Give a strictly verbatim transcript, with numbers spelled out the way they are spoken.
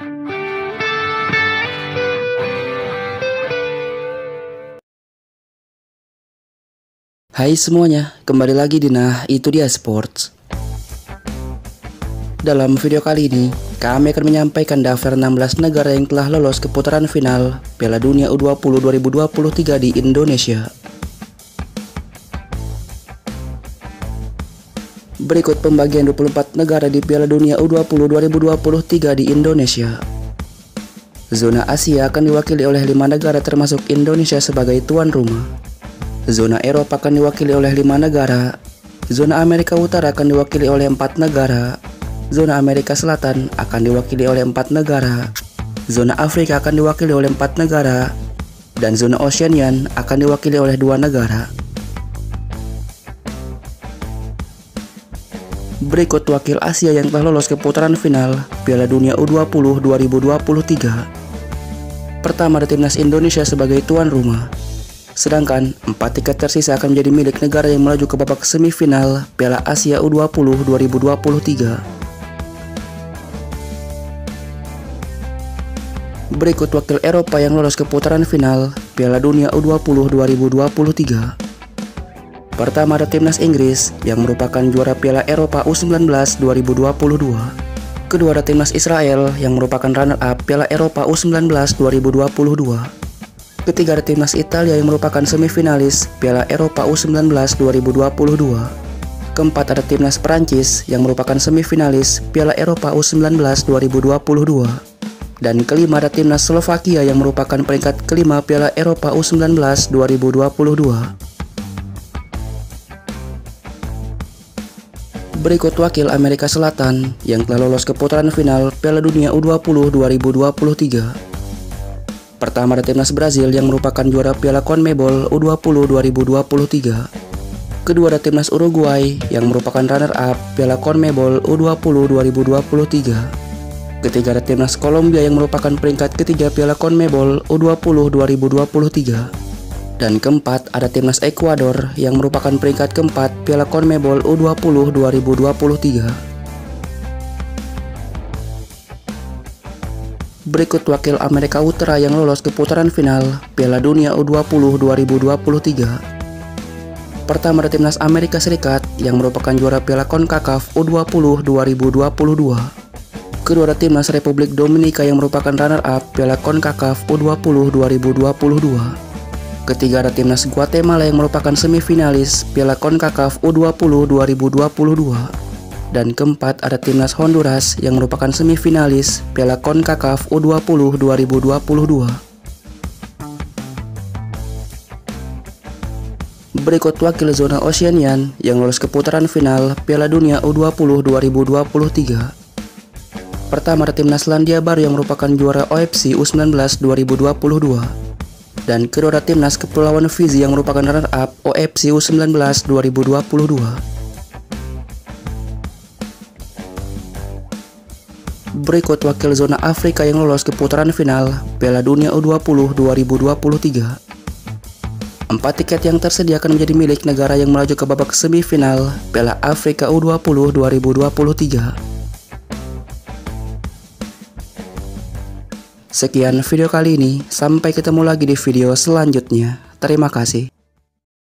Hai semuanya, kembali lagi di Nah Itu Dia Sports. Dalam video kali ini, kami akan menyampaikan daftar enam belas negara yang telah lolos ke putaran final Piala Dunia U dua puluh dua ribu dua puluh tiga di Indonesia. Berikut pembagian dua puluh empat negara di Piala Dunia U dua puluh dua ribu dua puluh tiga di Indonesia. Zona Asia akan diwakili oleh lima negara termasuk Indonesia sebagai tuan rumah. Zona Eropa akan diwakili oleh lima negara. Zona Amerika Utara akan diwakili oleh empat negara. Zona Amerika Selatan akan diwakili oleh empat negara. Zona Afrika akan diwakili oleh empat negara. Dan zona Oceania akan diwakili oleh dua negara. Berikut wakil Asia yang telah lolos ke putaran final Piala Dunia U dua puluh dua ribu dua puluh tiga. Pertama ada timnas Indonesia sebagai tuan rumah. Sedangkan empat tiket tersisa akan menjadi milik negara yang melaju ke babak semifinal Piala Asia U dua puluh dua ribu dua puluh tiga. Berikut wakil Eropa yang lolos ke putaran final Piala Dunia U dua puluh dua ribu dua puluh tiga. Pertama ada timnas Inggris yang merupakan juara Piala Eropa U sembilan belas dua ribu dua puluh dua. Kedua ada timnas Israel yang merupakan runner-up Piala Eropa U sembilan belas dua ribu dua puluh dua. Ketiga ada timnas Italia yang merupakan semifinalis Piala Eropa U sembilan belas dua ribu dua puluh dua. Keempat ada timnas Perancis yang merupakan semifinalis Piala Eropa U sembilan belas dua ribu dua puluh dua. Dan kelima ada timnas Slovakia yang merupakan peringkat kelima Piala Eropa U sembilan belas dua ribu dua puluh dua. Berikut wakil Amerika Selatan yang telah lolos ke putaran final Piala Dunia U dua puluh dua ribu dua puluh tiga. Pertama ada timnas Brazil yang merupakan juara Piala CONMEBOL U dua puluh dua ribu dua puluh tiga. Kedua ada timnas Uruguay yang merupakan runner-up Piala CONMEBOL U dua puluh dua ribu dua puluh tiga. Ketiga ada timnas Kolombia yang merupakan peringkat ketiga Piala CONMEBOL U dua puluh dua ribu dua puluh tiga. Dan keempat ada timnas Ekuador yang merupakan peringkat keempat Piala CONMEBOL U dua puluh dua ribu dua puluh tiga. Berikut wakil Amerika Utara yang lolos ke putaran final Piala Dunia U dua puluh dua ribu dua puluh tiga. Pertama ada timnas Amerika Serikat yang merupakan juara Piala CONCACAF U dua puluh dua ribu dua puluh dua. Kedua ada timnas Republik Dominika yang merupakan runner-up Piala CONCACAF U dua puluh dua ribu dua puluh dua. Ketiga ada timnas Guatemala yang merupakan semifinalis Piala CONCACAF U dua puluh dua ribu dua puluh dua. Dan keempat ada timnas Honduras yang merupakan semifinalis Piala CONCACAF U dua puluh dua ribu dua puluh dua. Berikut wakil zona Oceania yang lolos ke putaran final Piala Dunia U dua puluh dua ribu dua puluh tiga. Pertama ada timnas Selandia Baru yang merupakan juara O F C U sembilan belas dua ribu dua puluh dua. Dan kedua ada timnas Kepulauan Fiji yang merupakan runner-up O F C U sembilan belas dua ribu dua puluh dua. Berikut wakil zona Afrika yang lolos ke putaran final Piala Dunia U dua puluh dua ribu dua puluh tiga. Empat tiket yang tersedia akan menjadi milik negara yang melaju ke babak semifinal Piala Afrika U dua puluh dua ribu dua puluh tiga. Sekian video kali ini, sampai ketemu lagi di video selanjutnya. Terima kasih.